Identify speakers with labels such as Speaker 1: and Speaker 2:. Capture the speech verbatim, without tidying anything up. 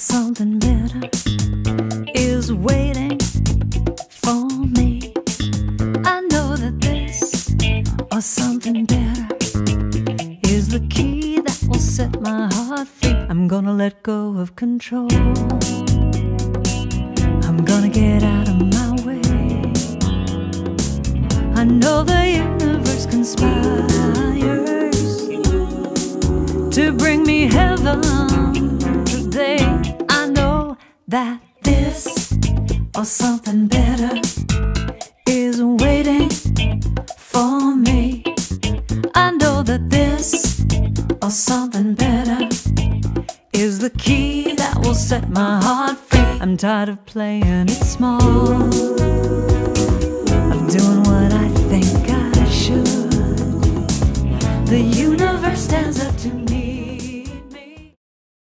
Speaker 1: something better is waiting for me. I know that this or something better is the key that will set my heart free. I'm gonna let go of control. I'm gonna get out of my way. I know the universe conspires to bring me heaven today. I know that this or something better is waiting for me. I know that this or something better is the key that will set my heart free. I'm tired of playing it small, of doing what I think I should. The universe stands